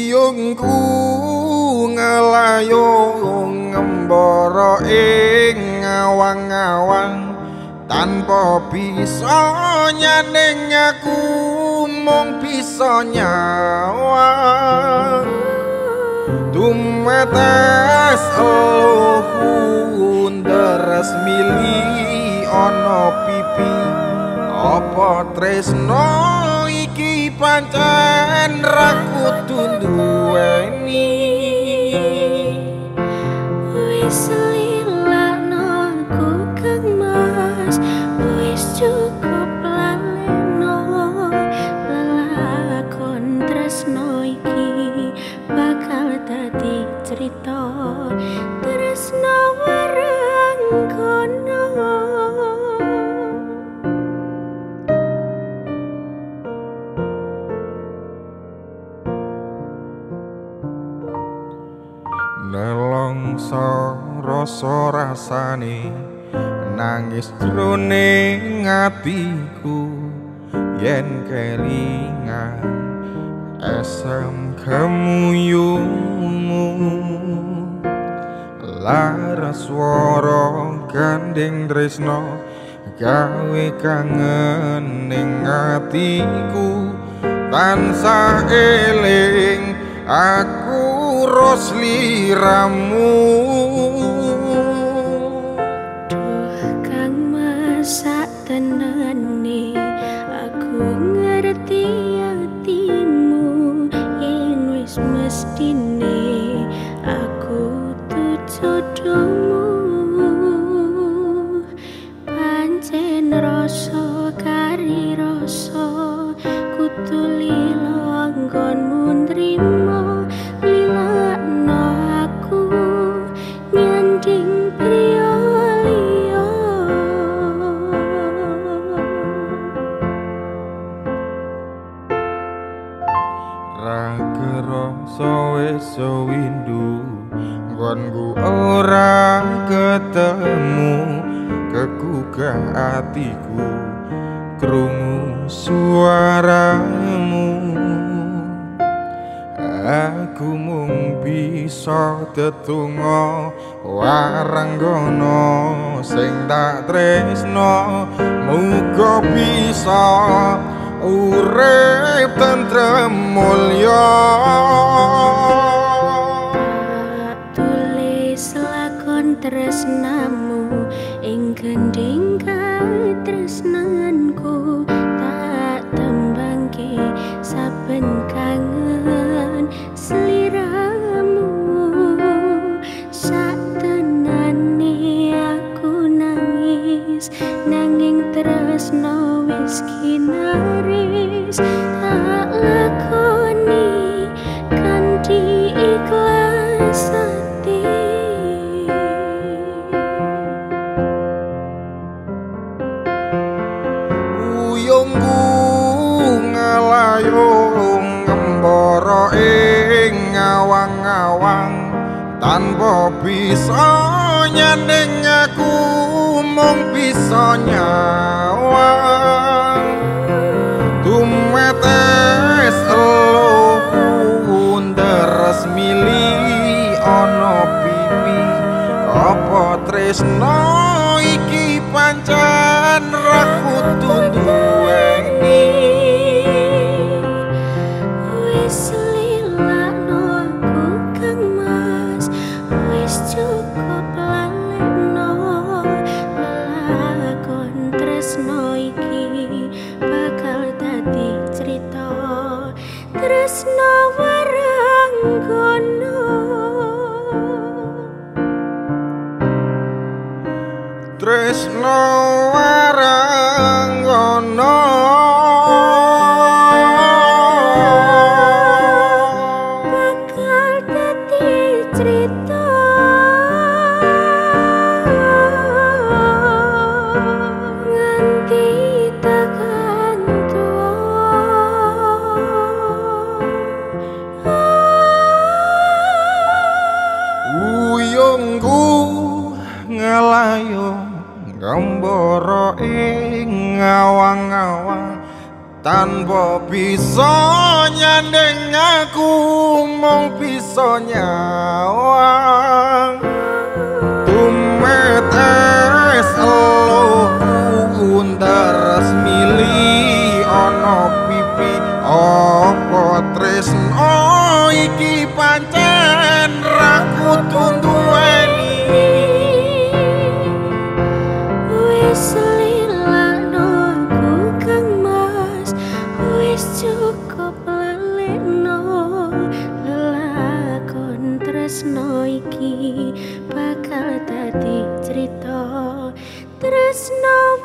Uyungku ngelayung ngembara ing ngawang-ngawang tanpa bisa nyaning aku mung bisa nyawang tumetes eluhku deres mili ana pipi apa tresno iki pancen ra kudu duweni wis lilakno ku kang mas wis cukup laleno lelakon tresno iki bakal dadi cerita tresno warang kono nelongso rasa rasane nangis jroning atiku yen kelingan asam kemuyungmu laras swara gandeng tresno gawe kangen ning atiku tansah eling aku ros liramu duh kang masak tenane aku ngerti atimu yen wis mestine aku tuh jodohmu pancen rasa kari rasa kudu lilo anggonmu nrimo lilakno aku nyanding priya liya ra kerasa wis windu nggonku ora ketemu kegugah atiku krungu suaramu aku mung bisa tetungga waranggono sing tak tresno muga bisa urip tentrem mulya tulis lakon tresnamu ing gending katresnanku tak tembangke saben kangen sliramu satenane aku nangis nanging tresno wis kinaris tak lakoni kanthi ikhlas ati uyungku ngelayung ngembara ing ngawang-ngawang tanpa bisa nyaning aku mung bisa nyawang tumetes eluhku deres mili ana pipi apa tresno iki pancen ra kudu duweni wis lilakno aku kang mas wis cukup laleno lelakon tresno iki bakal dadi cerita tresno warang kono tresno warang kono bakal dadi cerita nganti tekan uyungku ngelayung ngembara ing ngawang-ngawang tanpa bisa nyandeng aku mung bisa nyawang tumetes eluhku ndaras mili ana pipi apa tresno iki pancen ra kudu duweni wis lilakno aku kang mas wis cukup lalekno lelakon tresno iki bakal dadi crita tresno